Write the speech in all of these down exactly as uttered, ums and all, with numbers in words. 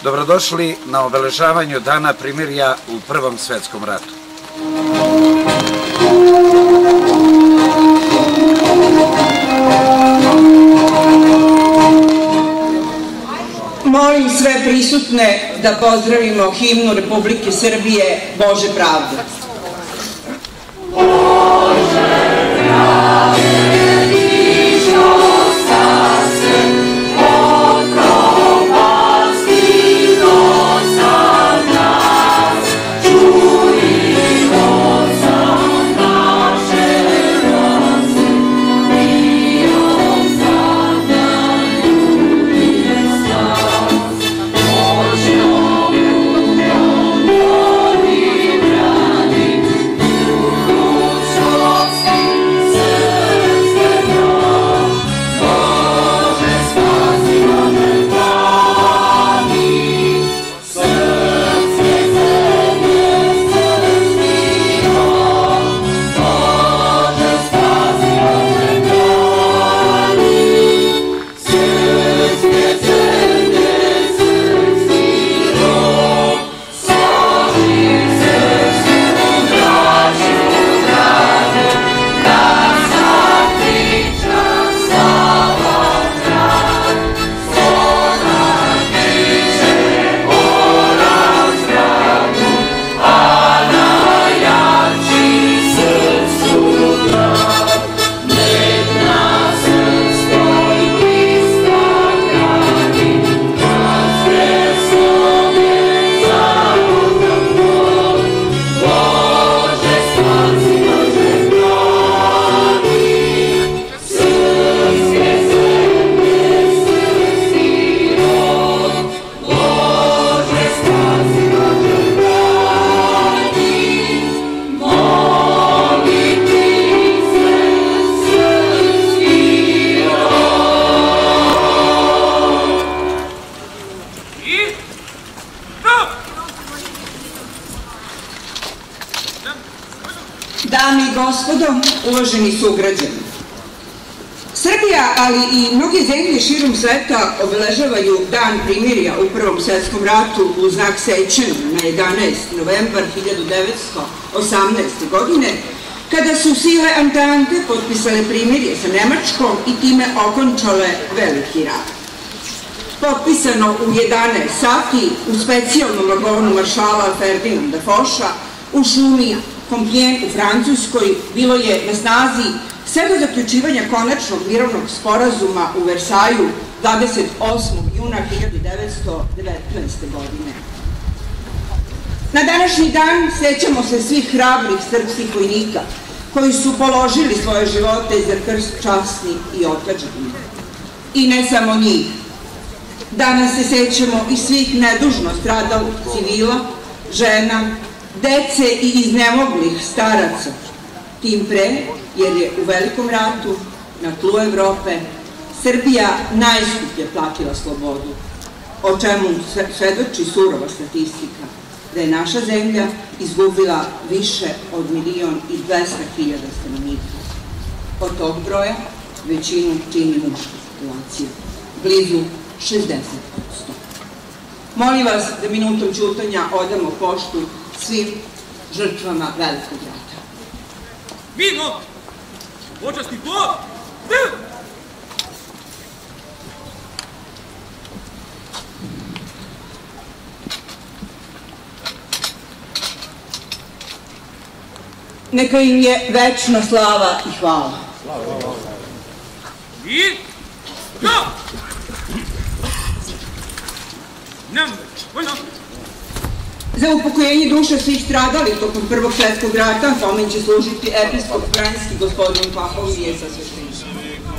Dobrodošli na obeležavanju Dana primirja u Prvom svetskom ratu. Molim sve prisutne da pozdravimo himnu Republike Srbije Bože pravde. Dame i gospodo, uvaženi sugrađani, Srbija, ali i mnoge zemlje širom sveta obeležavaju Dan primirja u Prvom svetskom ratu u znak sećanja na jedanaesti novembar hiljadu devetsto osamnaeste. godine, kada su sile Antante potpisale primirje sa Nemačkom i time okončale veliki rat. Potpisano u jedanaest sati u specijalnom vagonu maršala Ferdinanda Foša u šumi Compiègne u Francuskoj bilo je na snazi sve do zaključivanja konačnog mirovnog sporazuma u Versaju dvadeset osmog juna hiljadu devetsto devetnaeste. godine. Na današnji dan sećamo se svih hrabrih srpskih vojnika koji su položili svoje živote za krst časni i otadžbine. I ne samo njih. Danas se sećamo i svih nedužno stradalih civila, žena, dece i iznemoglih staraca, tim pre jer je u velikom ratu na tlu Evrope Srbija najskuplje platila slobodu, o čemu svedoči surova statistika, da je naša zemlja izgubila više od milion i dvesta hiljada stanovnika. Od tog broja većinu čini muška populacija, blizu šezdeset posto. Molim vas da minutom ćutanja odamo poštu svim žrtvama velikog rata. Vino! Počasni plod! Neka im je večna slava i hvala. I... Go! Nam, vojno! Za upokojenje duše svih stradali tokom Prvog svjetskog rata pomen će služiti episkop Vranjski gospodin Pahomije sa svešteništvom.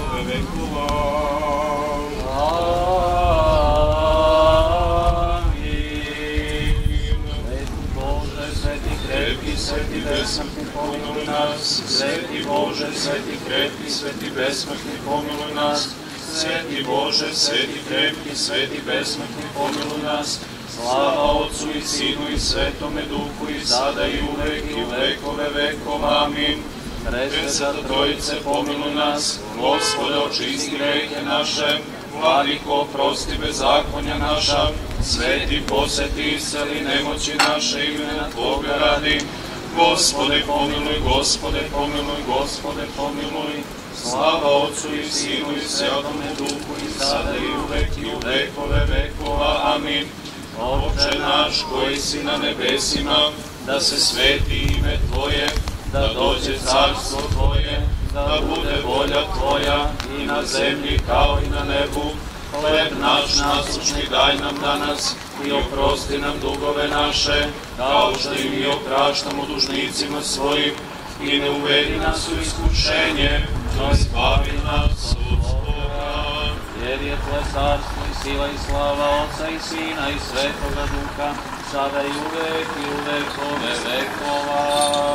Sveti besmrtni pomiluj nas, Sveti Bože, sveti krepki, sveti besmrtni pomiluj nas, Sveti Bože, sveti krepki, sveti besmrtni pomiluj nas, slava Otcu i Sinu i Svetome Duhu i sada i uvek i u vekove vekova, amin. Presveta Trojice pomiluj nas, Gospode očisti grehe naše, Vladiko, prosti bezakonja naša, sveti poseti isceli nemoći naše, imena Tvoga radi. Gospode pomiluj, Gospode pomiluj, Gospode pomiluj. Slava Otcu i Sinu i Svetome Duhu, i sada i uvek i u vekove vekova. Amin. Oče naš koji si na nebesima, da se sveti ime Tvoje, da dođe carstvo Tvoje, da bude volja Tvoja i na zemlji kao i na nebu. Hleb naš naslušni daj nam danas i oprosti nam dugove naše, kao što i mi opraštamo dužnicima svojim, i ne uvedi nas u iskušenje, no izbavi nas od zloga. Jer je Tvoje carstvo i sila i slava Otca i Sina i Svetoga Duha, sada i uvek i u vekove vekova.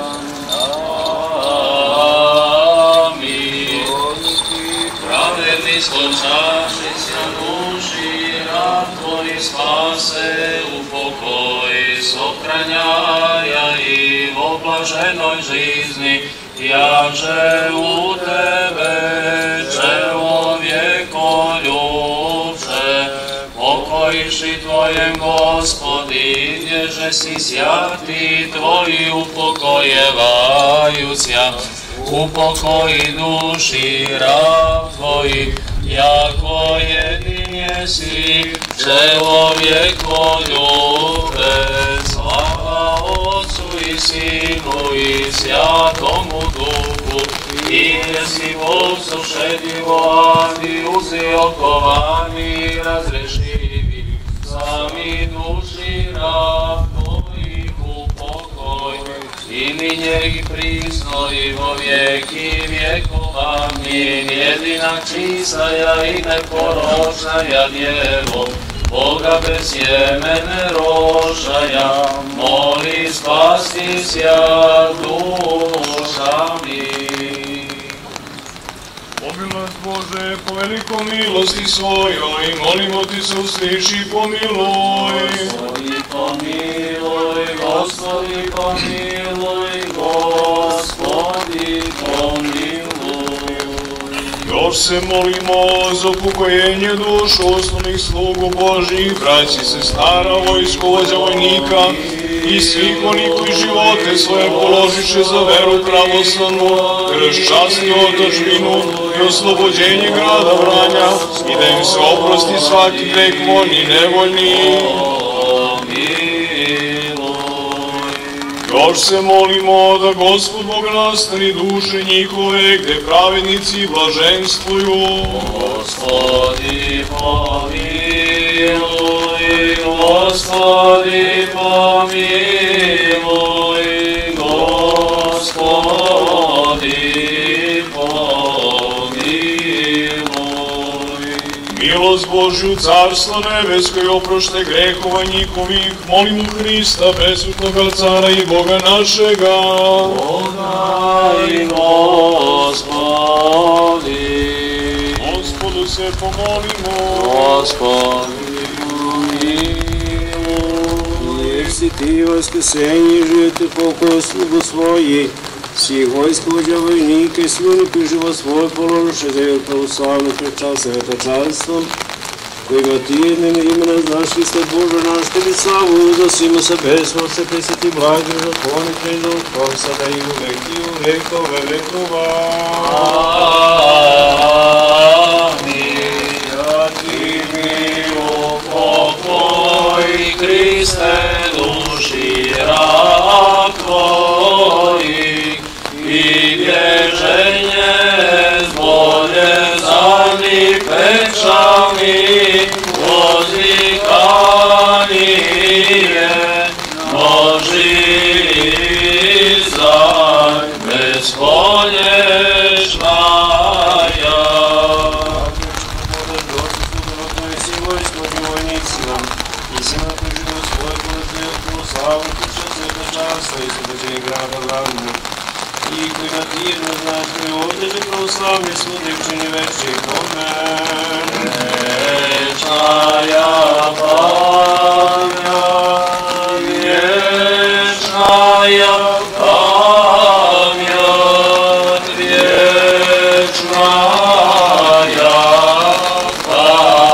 Amin. Pravedni skončaši si na duši, rad Tvoj spase, upokoj sokranjaja i v oblaženoj žizni, jaže u Tebe, čelovjeko ljubče, pokojiši Tvojem Gospodi, gdježe si sjati Tvoji upokojevajuća, upokoji duši rab Tvoji, jako jedin jesi, čelovjeko ljube, slava Otcu i Sinu i Svjatomu Duhu, i jesi Bog sušedljivo, adi uzi okovani, razrešivi, sami duši rab Tvojih upokoj, i mi njegi prisno i vo vijeki vjekova. Amin. Jedina čistaja i neporočnaja djevo, Boga bez jemene rožaja, moli spasti sja dušami. Pomilost Bože, po velikom milosti svojoj, molimo Ti se usliši, pomiluj. Gospodi pomiluj, Gospodi pomiluj, Gospodi pomiluj. Još se molimo za upokojenje dušu osnovnih slugu Božih, braći, sestara, vojskovođa, vojnika i svih onih koji živote svoje položiše za veru pravoslavnu, kršćansku otadžbinu i oslobođenje grada Vranja, i da im se oprosti svaki greh voljni i nevoljni. Još se molimo da Gospod Bog nastani duše njihove, gde pravednici blaženstvuju. Gospodi pomiluj, Gospodi pomiluj, Gospodi pomiluj. Milost Božju, carstvo nebesko i oprošte grehova njihovih, molimo Hrista, presvetloga cara i Boga našega. Boga i Gospodi. Gospodu se pomolimo. Gospodi pomiluj. Jer si Ti vaskrsenje i živete pokoj slugu svoji, svih vojskovođa, vojnika i svi oni koji život svoj položiše za jer pravoslavno prečal svetočanstvom, kojega Ti jednim imena znaš i sve Bože naš, Tebi slavu uznosimo sa besmrce, presveti blagi, zakonite i duhom, sada i uvek i u vekove vekova. Amin. Ja Ti mi upokoj, Kriste, duši rab Tvojih, i bježenje zbolje zani pečalni, ozlikanije, noži zaj, beskonječnaja. I se napođeno svoj polazio slavu kuća svetočanstva i slobođenje grada Vranja. I koji na Ti jedno znaš koji ovdje pravoslavni sudi učini veći. Amen. Večnaja pamja, večnaja pamja, večnaja pamja.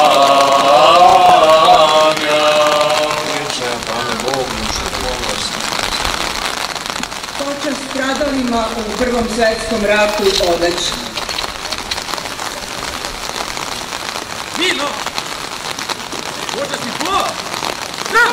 u Prvom svetskom ratu odaće. Vino! Počasni plod! Zdrav!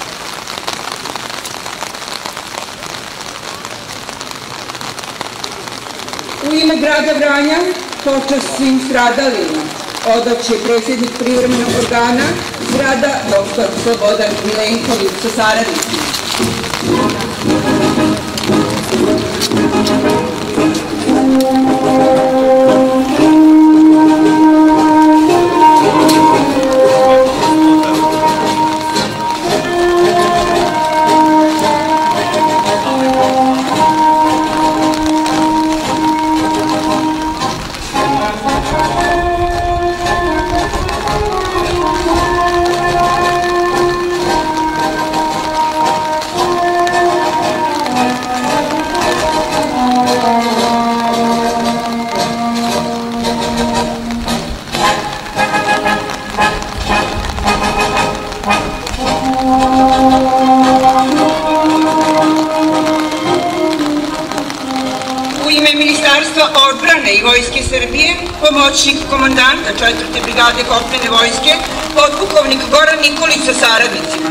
U ime grada Vranja, počast svim stradalima, odaće predsjednik privremenog organa grada doktor Slobodan Milenković sa saradnicima. Odbrane i Vojske Srbije, pomoćnik komandanta četvrte brigade kopnene vojske, podpukovnik Goran Nikolić sa saradnicima.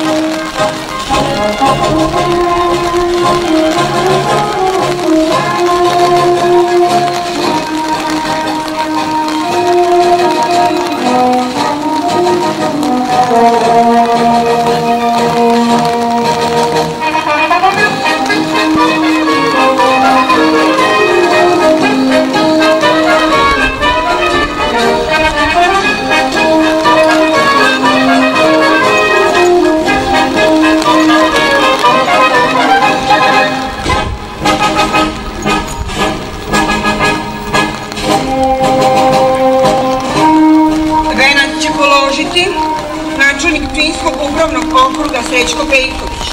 Načelnik Pčinskog upravnog okruga Srećko Pejković.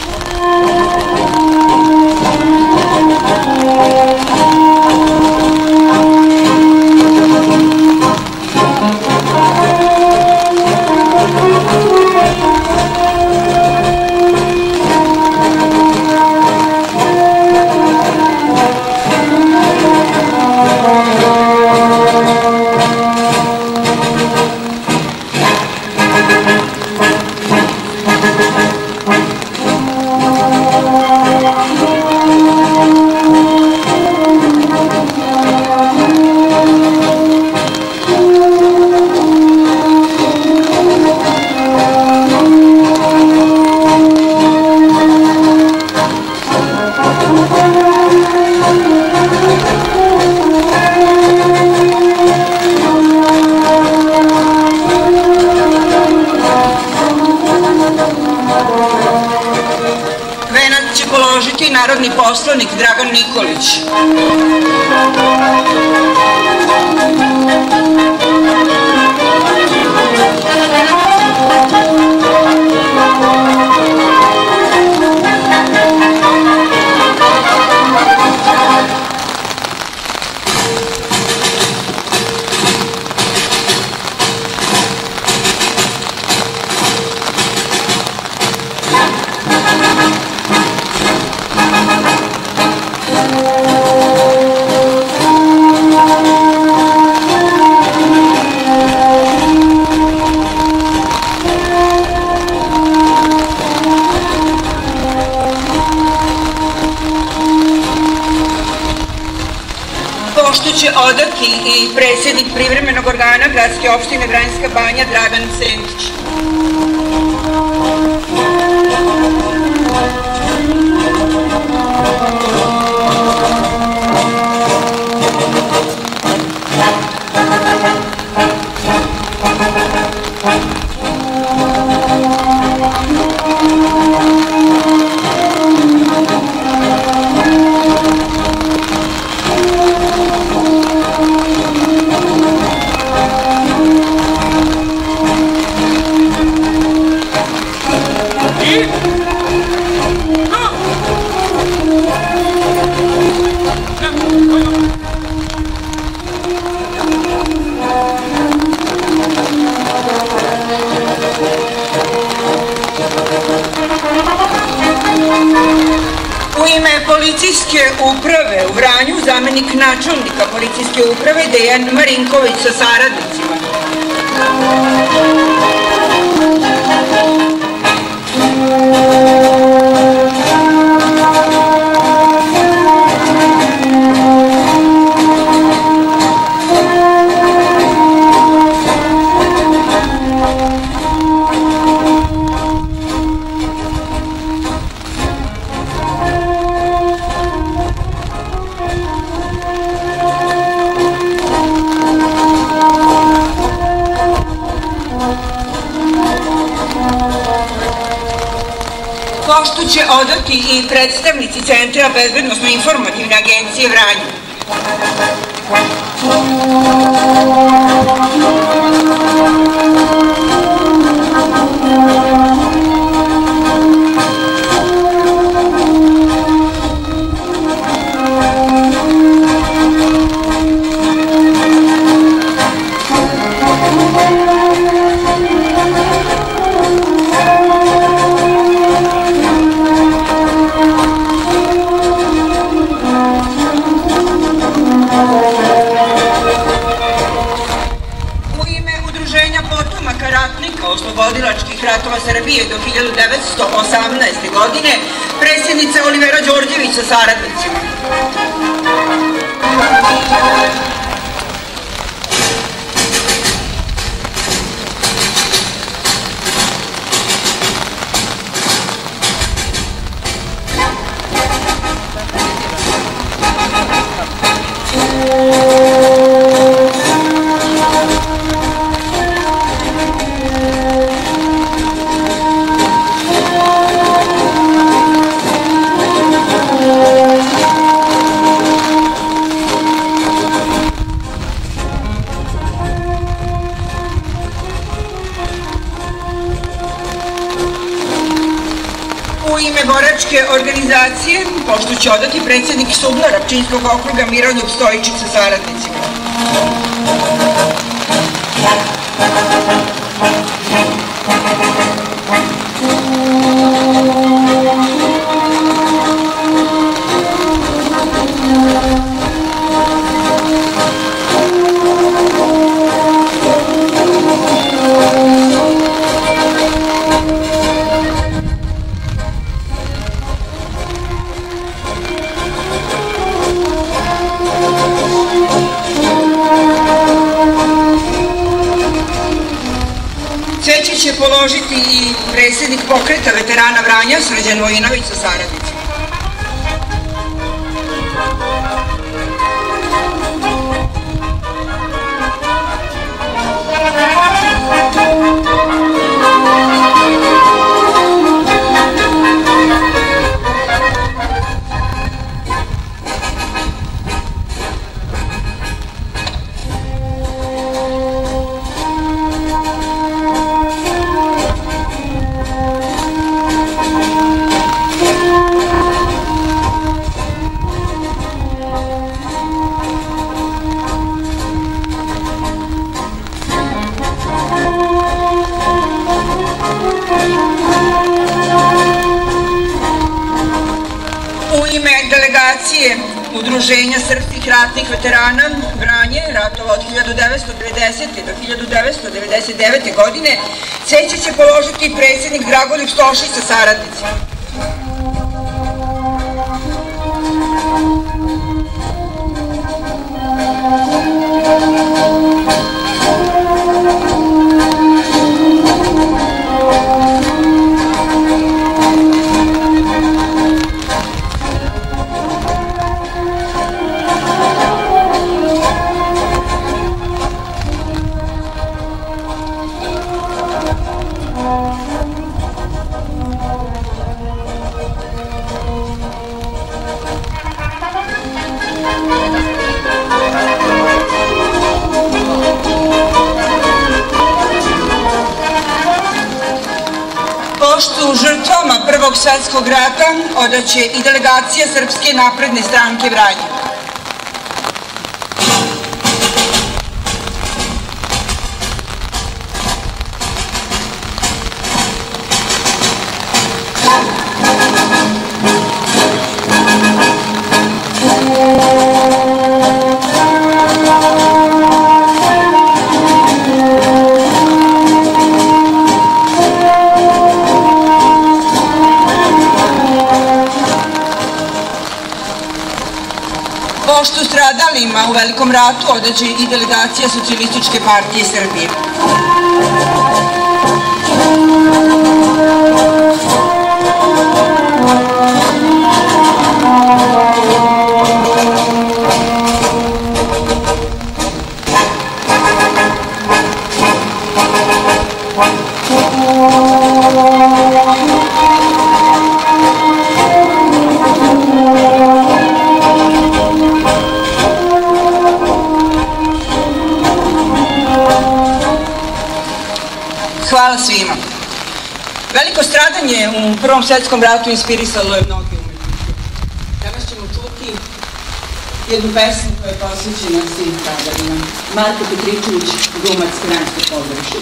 Narodni poslanik Dragan Nikolić. Pošto će odati i predsjednik privremenog organa gradske opštine Vranjska Banja Dragan Sentić. policijske uprave u Vranju, zamenik načelnika policijske uprave Dejan Marinković sa saradnicima. Poštu će odati i predstavnici Centra bezbednosno-informativne agencije Vranje. Oslobodilačkih ratova Srbije do hiljadu devetsto osamnaeste. godine, predsjednica Olivera Đorđević sa saradnicima. U ime boračke organizacije poštu će odati predsjednik Subla Rapčinskog okruga Miroljub Stojičić sa saradnicima. Cveće će položiti i predsjednik pokreta veterana Vranja Srđan Vojinović sa saradnicima. U ime delegacije Udruženja srpskih ratnih veterana Vranje, ratova od hiljadu devetsto devedesete. do hiljadu devetsto devedeset devete. godine, cveće će položiti predsjednik Dragoljub Stošić sa saradnicima. Poštu žrtvama Prvog svjetskog rata odaće i delegacija Srpske napredne stranke Vranje. Poštu stradalima u Velikom ratu odaće i delegacija Socijalističke partije Srbije. Hvala svima. Veliko stradanje u Prvom svetskom ratu inspirisalo je mnoge umetnike. Danas ćemo čuti jednu pesmu koja je posvećena svim stradalima. Marko Petričević, glumac Kranjskog pozorišta.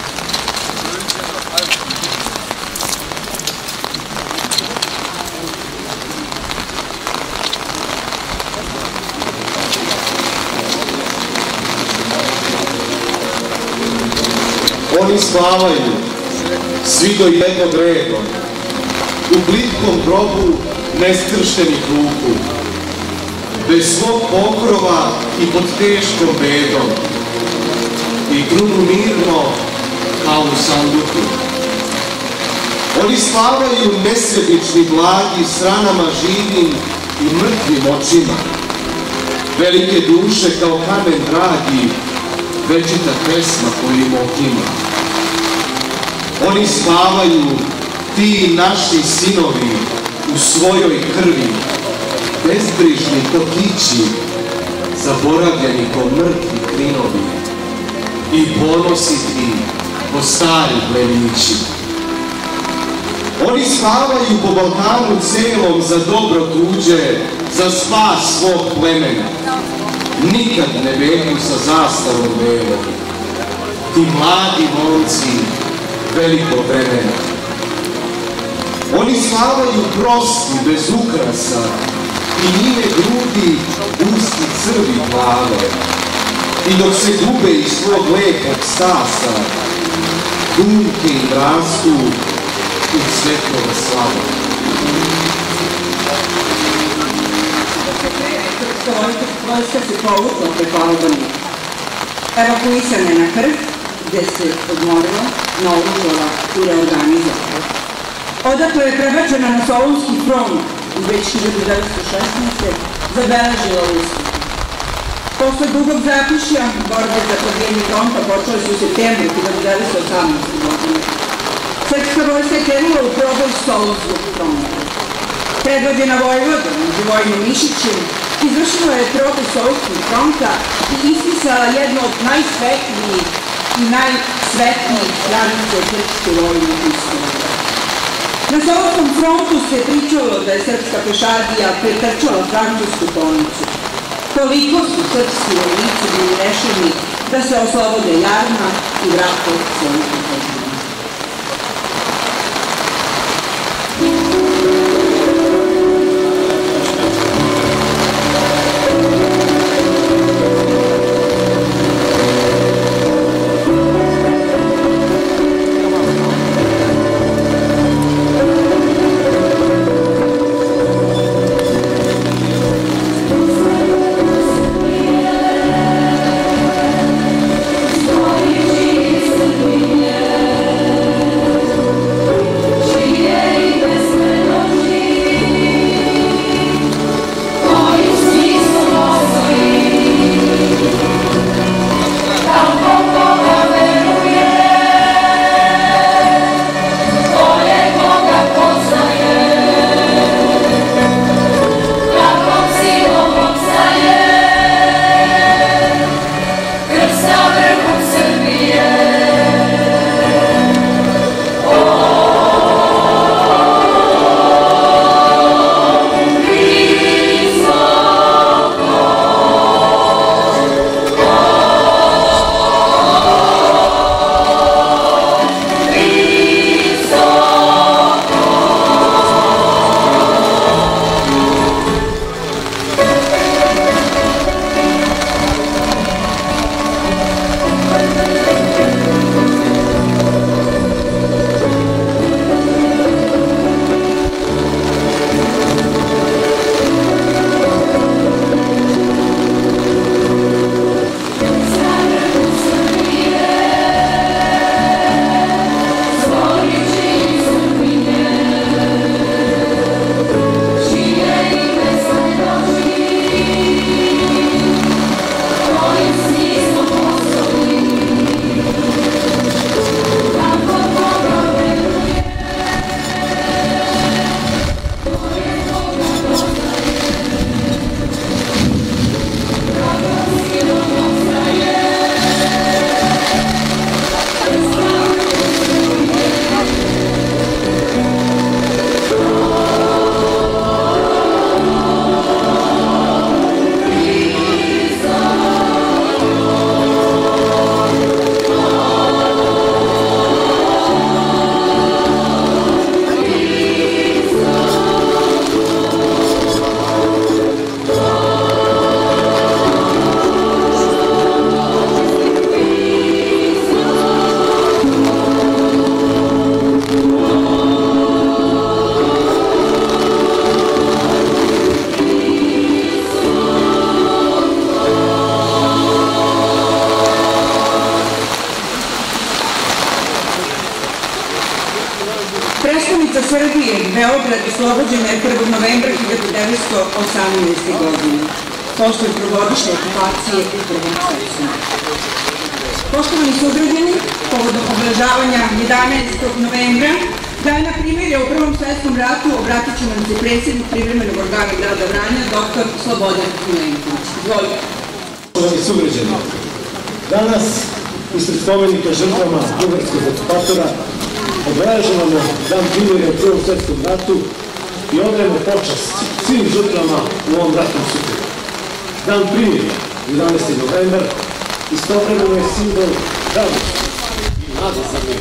Oni spavaju, svi do jednog redom, u plitkom grobu neskrštenih ruku, bez svog pokrova i pod teškom bedom, i grunu mirno kao u sanduku. Oni spavaju nesebični blagi s ranama živim i mrtvim očima, velike duše kao kamen dragi, večita pesma koju ima. Oni spavaju, ti naši sinovi, u svojoj krvi, bezbrižni ko kići, zaboravljeni ko mrtvi krinovi, i ponositi ko stari plemići. Oni spavaju po Balkanu celom za dobro tuđe, za spas svog plemena. Nikad ne beku sa zastavom belom, ti mladi momci velikog vremena. Oni spavaju prosti, bez ukrasa, i njime grudi usti crvi plave, i dok se gube iz svog lepog stasa, dunke im rastu u svetlog slava. Vojska se povukla preko Albanije. Evakuisana je na Krf, gde se odmorila, naoružala i reorganizovala. Odakle je prebačena na Solunski front u već hiljadu devetsto šesnaeste. zabeležila uspeh. Posle dugog zatišja, borbe za pobjednje fronta počele su u septembru hiljadu devetsto osamnaeste. godine. Srpska vojska je krenula u proboj Solunskog fronta. Predvođena Vojvodom, Živojinom Mišićem, izvršila je proboj Solunskog fronta i ispisala jedno od najsvetlijih i najsvetlijih stranica srpske vojne istorije. Na Solunskom frontu se pričalo da je srpska pešadija pretrčala francusku konnicu. Toliko su srpski vojnici bili rešeni da se oslobode Jarma i vrate svojim pripadnicima. Yeah. Prestonica Srbije, Beograd, oslobođena je prvog novembra hiljadu devetsto osamnaeste. godine, posle trogodišnje okupacije u Prvom svetskom ratu. Poštovani sugrađani, povodom obeležavanja jedanaestog novembra, Dana primirja u Prvom svetskom ratu, obratit će nam se predsjednik privremenog organa grada Vranja, doktor Slobodan Milenković. Izvolite. Poštovani sugrađani, danas ispred spomenika žrtvama bugarskog okupatora obeležavamo Dan primirja u Prvom svetskom ratu i odajemo počast svim žrtvama u ovom ratnom sukobu. Dan primirja, jedanaesti novembar, istovremeno je simbol radosti i nade za mir.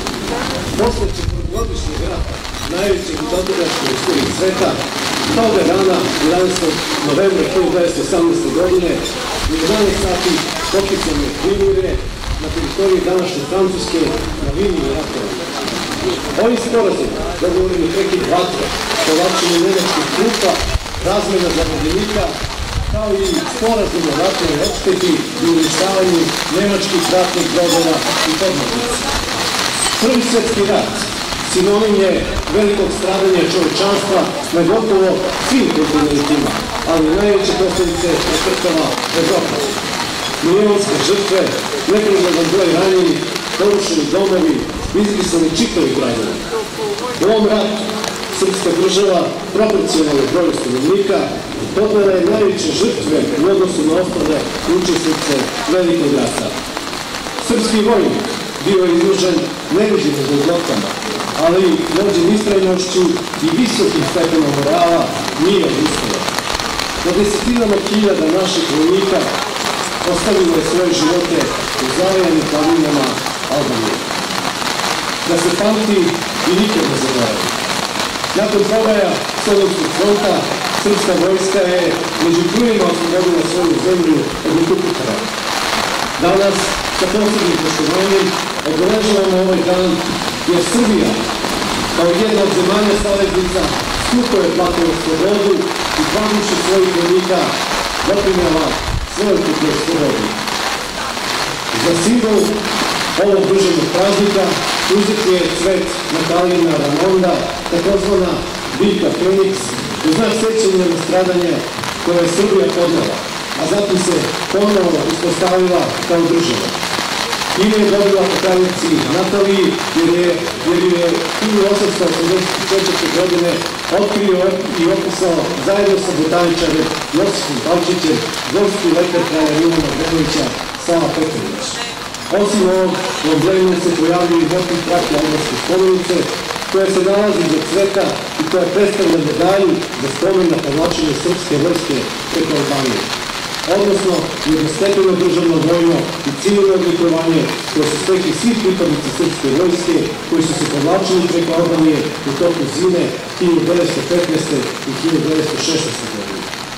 Posle četvrtgodišnjeg rata, najvećeg diktaturaškog u istoriji sveta, toga dana, jedanaestog novembra hiljadu devetsto osamnaeste. godine, u jedanaest sati potpisano je primirje na teritoriji današnje Francuske na liniji ratovanja. Ovim sporazumom dogovoreni prekid vatre, povlačenje nemačkih trupa, razmena zarobljenika, kao i sporazum o ratnoj odšteti i uništavanju nemačkih ratnih brodova i podmornica. Prvi svetski rat sinonim je velikog stradanja čovečanstva na gotovo svim kontinentima, ali najveće posljedice pretrpela Evropa. Milijonske žrtve, neprogledan broj ranjenih, porušeni domovi, izbrisani čitavi građani. U ovom ratu srpska država proporcionalno broju stanovnika podnela je najveće žrtve u odnosu na ostale učesnice velikog rata. Srpski vojnik bio je izložen neviđenim golgotama, ali vođen istrajnošću i visokim stepenom morala nije odustao. Na desetinama hiljada naših vojnika ostavilo je svoje živote u zavajanim planinama Albanije. Da se pamti i nikad ne zaboravi. Nakon prodaja Solunskog fronta, srpska vojska je među prvima oslobodila svoju zemlju od okupatора. Danas, sa posebnim poštovanjem, obeležavamo ovaj dan jer Srbija, kao jedna od zemalja saveznica, skupo je platila slobodu i planuši svojih vojnika doprinjala svoj kupnoj slobodi. Za simbol ovog državnog praznika uzet je cvet Natalina Ramonda, takozvana biljka Feniks, u znak sećanja na stradanje koje je Srbija podnela, a zatim se ponovo uspostavila kao država. Ime je dobila po kraljici Nataliji, jer je hiljadu osamsto osamdeset četvrte. godine otkrio i opisao zajedno sa botaničarem Josifom Palčićem dvorski lekar kralja Milana Obrenovića Sava Petrović. Osim ovog, u emblemu se pojavljaju i motiv trake albanske spomenice, koja se nalazi do cveta i koja predstavlja medalju za spomen na povlačenje srpske vojske preko Albanije. Odnosno, jednostepeno državno vojno i civilno odlikovanje koje su stekli svi pripadnici srpske vojske koji su se povlačili preko Albanije u toku zime hiljadu devetsto petnaeste. i hiljadu devetsto šesnaeste. godine.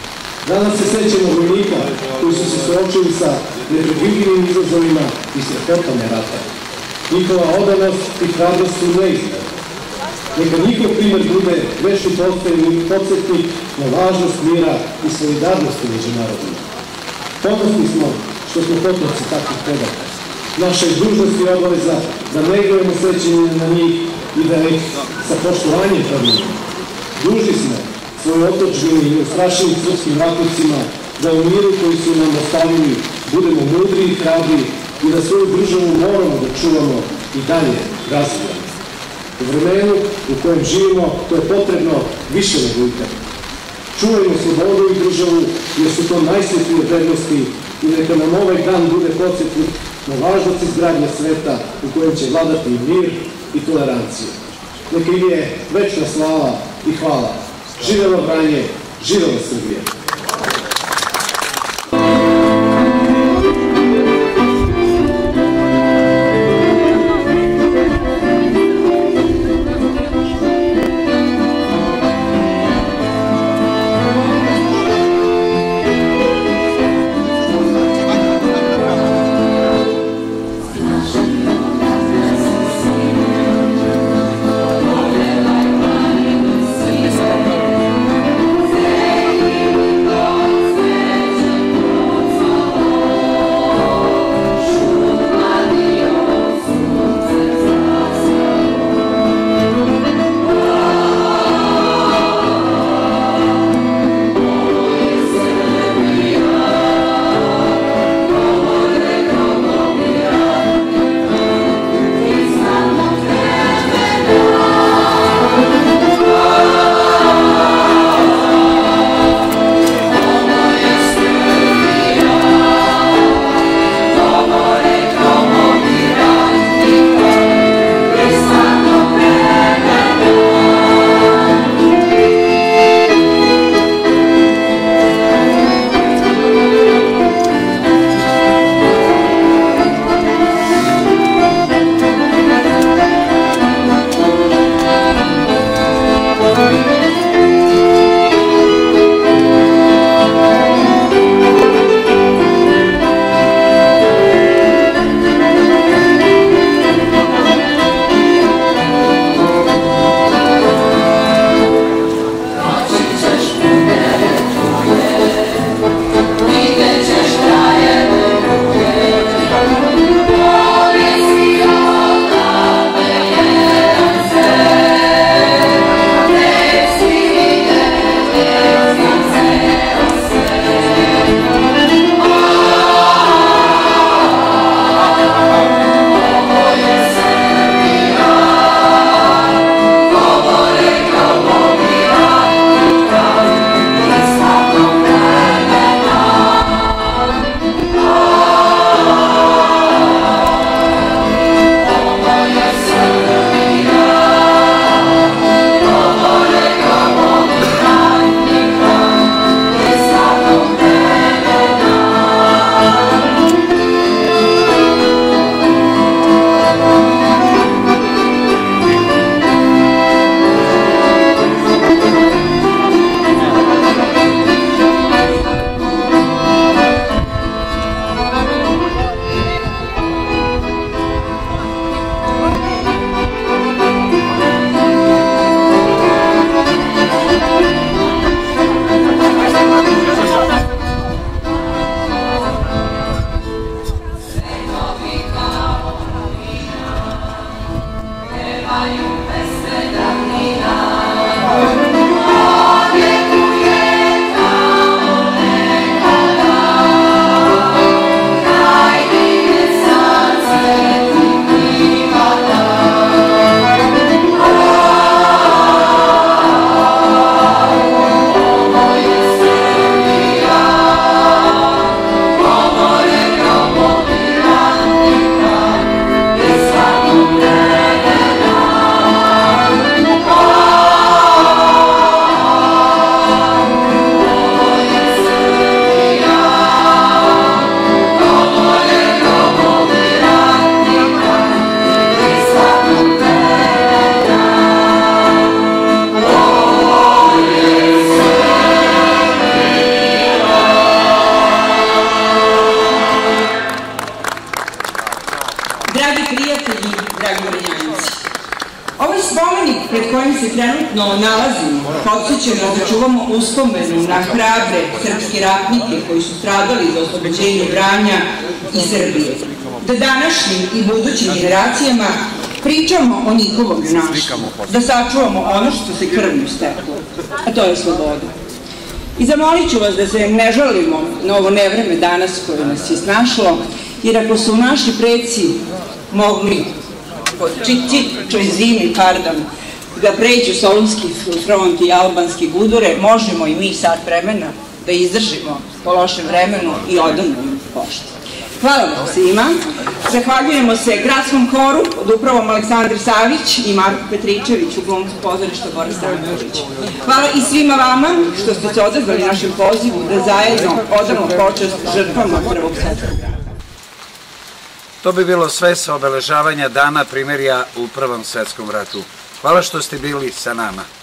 Danas se sećamo vojnika koji su se suočili sa nepredvidivim izazovima i strahotama rata. Njihova odanost i hrabrost su neizmjerni. Neka njihov primer bude večni podsjetnik na važnost mira i solidarnosti među narodima. Ponosni smo što smo potomci takvih predaka. Naša je dužnost i obaveza da negujemo sećanje na njih i da ih sa poštovanjem pravimo. Dužni smo svoje otadžbini i neustrašenim srpskim ratnicima da u miru koji su nam ostavili budemo mudri i hrabri i da svoju državu moramo da čuvamo i dalje razvijamo. U vremenu u kojem živimo to je potrebno više nego ikad. Čuvajmo slobodu i državu jer su to najsvetije vrednosti i neka nam ovaj dan bude podsjetnik na važnost izgradnje sveta u kojem će vladati i mir i tolerancija. Neka im je večna slava i hvala. Živelo Vranje, živelo Srbije! Thank you. pred kojim se trenutno nalazimo podsjeća nas da čuvamo uspomenu na hrabre srpske ratnike koji su stradali za oslobođenje Vranja i Srbije. Da današnjim i budućim generacijama pričamo o njihovom junaštvu, da sačuvamo ono što se krvno steklo, a to je sloboda. I zamolit ću vas da se ne žalimo na ovo nevreme danas koje nas je snašlo, jer ako su naši preci mogli po čitčoj zimi, pardon, da pređu Solunski front i albanske gudure, možemo i mi sat vremena da izdržimo po lošem vremenu i odamo poštu. Hvala vam svima. Zahvaljujemo se gradskom horu pod upravom Aleksandar Savić i Marko Petričević u glumcu pozorišta Boris Stanković. Hvala i svima vama što ste se odazvali našem pozivu da zajedno odamo počast žrtvama Prvog svetskog rata. To bi bilo sve sa obeležavanja Dana primirja u Prvom svetskom ratu. Hvala što ste bili sa nama.